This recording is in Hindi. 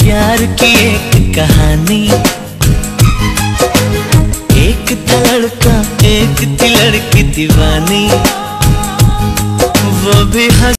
प्यार की एक कहानी। एक था लड़का एक थी लड़की दीवानी, वो भी